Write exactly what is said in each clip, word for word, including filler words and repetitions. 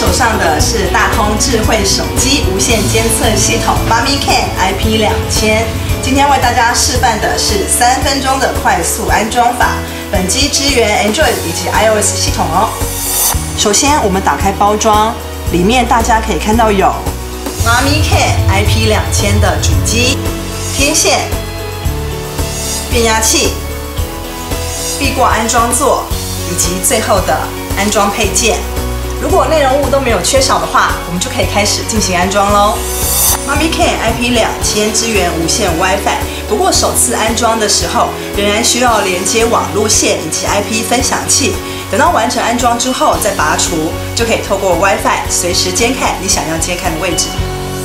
手上的是大通智慧手机无线监测系统 MummyCam I P 两千。今天为大家示范的是三分钟的快速安装法。本机支援 Android 以及 iOS 系统哦。首先，我们打开包装，里面大家可以看到有 MummyCam I P 两千的主机、天线、变压器、壁挂安装座以及最后的安装配件。如果内容物都没有缺少的话，我们就可以开始进行安装喽。MummyCam I P 两千支援无线 WiFi， 不过首次安装的时候仍然需要连接网路线以及 I P 分享器。等到完成安装之后再拔除，就可以透过 WiFi 随时监看你想要监看的位置。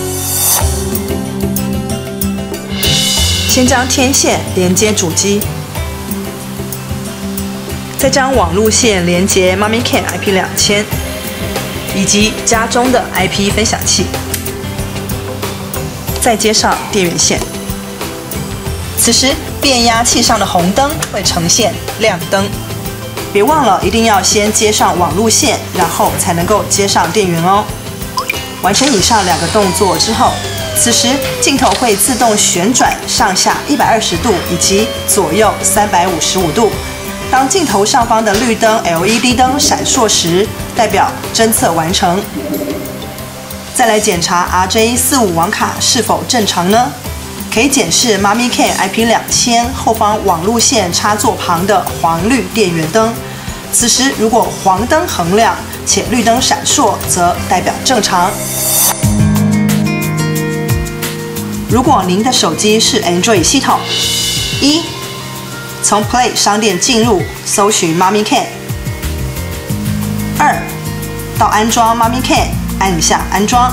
先将天线连接主机，再将网路线连接 MummyCam I P 两千。以及家中的 I P 分享器，再接上电源线。此时变压器上的红灯会呈现亮灯，别忘了一定要先接上网路线，然后才能够接上电源哦。完成以上两个动作之后，此时镜头会自动旋转上下一百二十度以及左右三百五十五度。当镜头上方的绿灯 L E D 灯闪烁时，代表侦测完成。再来检查 R J 四五 网卡是否正常呢？可以检视 MummyCam I P 两千后方网路线插座旁的黄绿电源灯。此时如果黄灯恒亮且绿灯闪烁，则代表正常。如果您的手机是 Android 系统，一从 Play 商店进入，搜寻 MummyCam。二，到安装 MummyCam， 按下安装。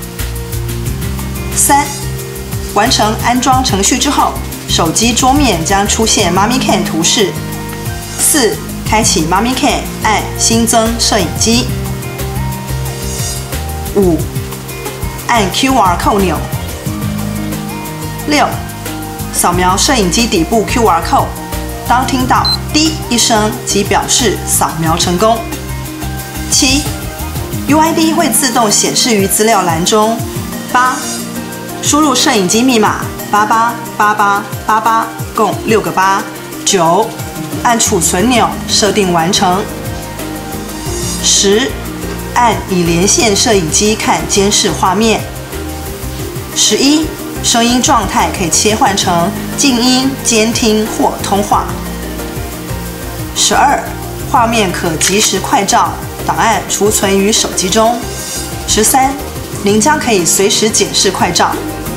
三，完成安装程序之后，手机桌面将出现 MummyCam 图示。四，开启 MummyCam， 按新增摄影机。五，按 Q R code 钮。六，扫描摄影机底部 Q R code。当听到滴一声，即表示扫描成功。七 ，U I D 会自动显示于资料栏中。八，输入摄影机密码八八八八八八，共六个八。九，按储存钮设定完成。十，按已连线摄影机看监视画面。十一。声音状态可以切换成静音、监听或通话。十二，画面可即时快照，档案储存于手机中。十三，您将可以随时检视快照。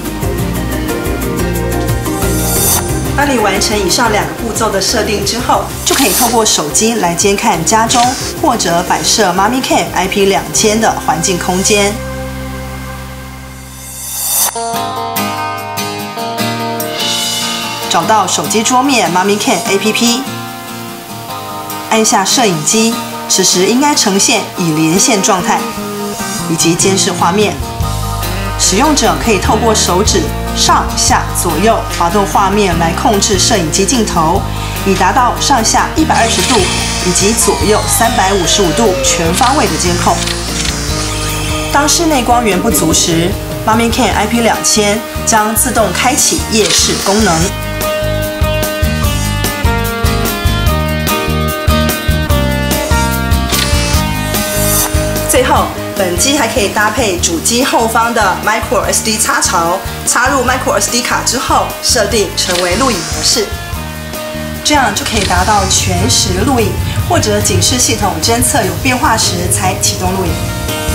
当你完成以上两个步骤的设定之后，就可以透过手机来监看家中或者摆设 MummyCam I P 两千的环境空间。找到手机桌面 MummyCam A P P， 按下摄影机，此时应该呈现已连线状态，以及监视画面。使用者可以透过手指上下左右滑动画面来控制摄影机镜头，以达到上下一百二十度以及左右三百五十五度全方位的监控。当室内光源不足时， MummyCam I P 两千将自动开启夜视功能。最后，本机还可以搭配主机后方的 Micro S D 插槽，插入 Micro S D 卡之后，设定成为录影模式，这样就可以达到全时录影，或者警示系统侦测有变化时才启动录影。